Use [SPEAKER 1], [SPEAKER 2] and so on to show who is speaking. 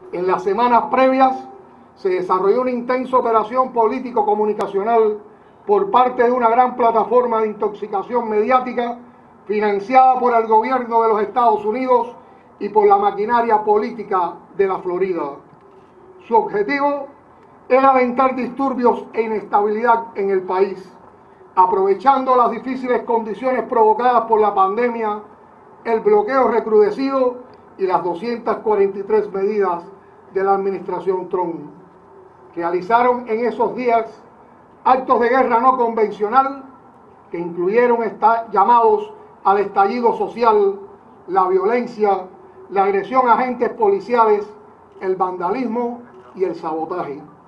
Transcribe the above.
[SPEAKER 1] En las semanas previas se desarrolló una intensa operación político-comunicacional por parte de una gran plataforma de intoxicación mediática financiada por el gobierno de los Estados Unidos y por la maquinaria política de la Florida. Su objetivo era alentar disturbios e inestabilidad en el país, aprovechando las difíciles condiciones provocadas por la pandemia, el bloqueo recrudecido y las 243 medidas de la administración Trump. Realizaron en esos días actos de guerra no convencional que incluyeron llamados al estallido social, la violencia, la agresión a agentes policiales, el vandalismo y el sabotaje.